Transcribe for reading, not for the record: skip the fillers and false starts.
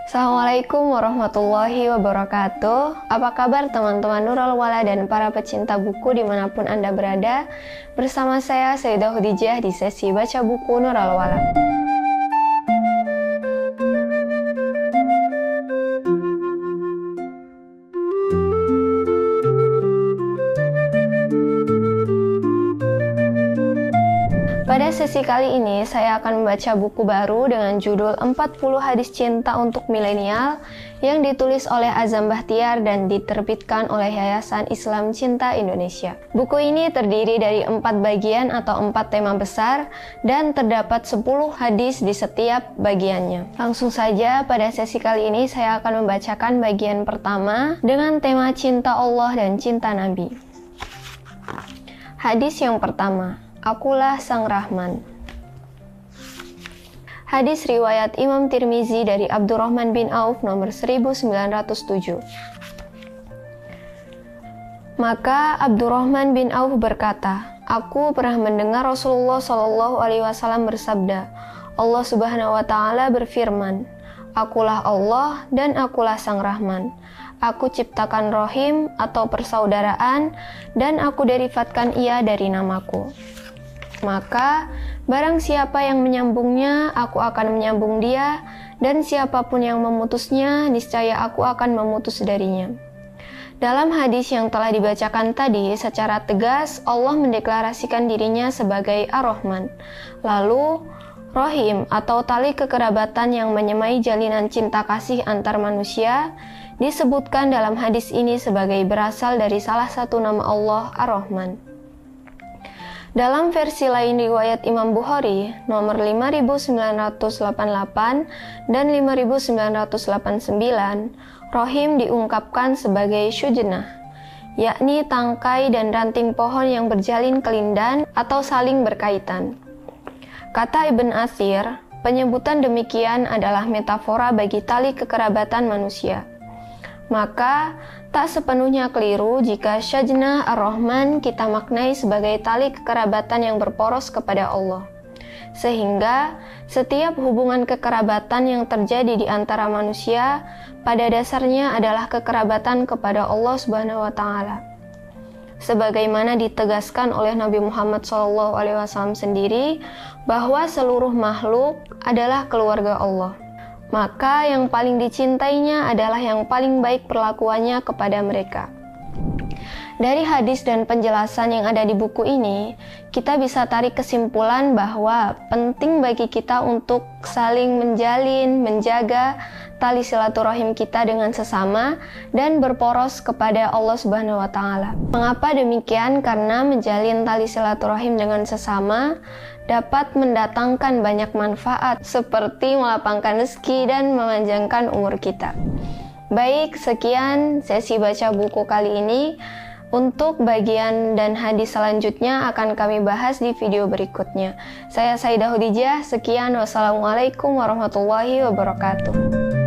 Assalamualaikum warahmatullahi wabarakatuh. Apa kabar teman-teman Nurul Wala dan para pecinta buku dimanapun Anda berada? Bersama saya Sayyidah Khadijah di sesi baca buku Nurul Wala. Pada sesi kali ini, saya akan membaca buku baru dengan judul 40 Hadis Cinta untuk Milenial yang ditulis oleh Azam Bahtiar dan diterbitkan oleh Yayasan Islam Cinta Indonesia. Buku ini terdiri dari 4 bagian atau 4 tema besar dan terdapat 10 hadis di setiap bagiannya. Langsung saja, pada sesi kali ini saya akan membacakan bagian pertama dengan tema cinta Allah dan cinta Nabi. Hadis yang pertama, Akulah Sang Rahman. Hadis riwayat Imam Tirmizi dari Abdurrahman bin Auf nomor 1907. Maka Abdurrahman bin Auf berkata, aku pernah mendengar Rasulullah SAW bersabda, Allah Subhanahu wa Ta'ala berfirman, Akulah Allah dan akulah Sang Rahman. Aku ciptakan rohim atau persaudaraan dan aku derivatkan ia dari namaku. Maka, barang siapa yang menyambungnya, aku akan menyambung dia, dan siapapun yang memutusnya, niscaya aku akan memutus darinya. Dalam hadis yang telah dibacakan tadi, secara tegas Allah mendeklarasikan dirinya sebagai Ar-Rahman. Lalu, Rohim atau tali kekerabatan yang menyemai jalinan cinta kasih antar manusia, disebutkan dalam hadis ini sebagai berasal dari salah satu nama Allah, Ar-Rahman. Dalam versi lain riwayat Imam Bukhari nomor 5988 dan 5989, Rohim diungkapkan sebagai syujnah, yakni tangkai dan ranting pohon yang berjalin kelindan atau saling berkaitan. Kata Ibn Athir, penyebutan demikian adalah metafora bagi tali kekerabatan manusia. Maka, tak sepenuhnya keliru jika syajnah Ar-Rahman kita maknai sebagai tali kekerabatan yang berporos kepada Allah. Sehingga, setiap hubungan kekerabatan yang terjadi di antara manusia, pada dasarnya adalah kekerabatan kepada Allah Subhanahu wa Ta'ala. Sebagaimana ditegaskan oleh Nabi Muhammad SAW sendiri, bahwa seluruh makhluk adalah keluarga Allah. Maka yang paling dicintainya adalah yang paling baik perlakuannya kepada mereka. Dari hadis dan penjelasan yang ada di buku ini, kita bisa tarik kesimpulan bahwa penting bagi kita untuk saling menjalin, menjaga tali silaturahim kita dengan sesama dan berporos kepada Allah Subhanahu wa Ta'ala. Mengapa demikian? Karena menjalin tali silaturahim dengan sesama dapat mendatangkan banyak manfaat seperti melapangkan rezeki dan memanjangkan umur kita. Baik, sekian sesi baca buku kali ini. Untuk bagian dan hadis selanjutnya akan kami bahas di video berikutnya. Saya Sayyidah Khadijah, sekian, wassalamualaikum warahmatullahi wabarakatuh.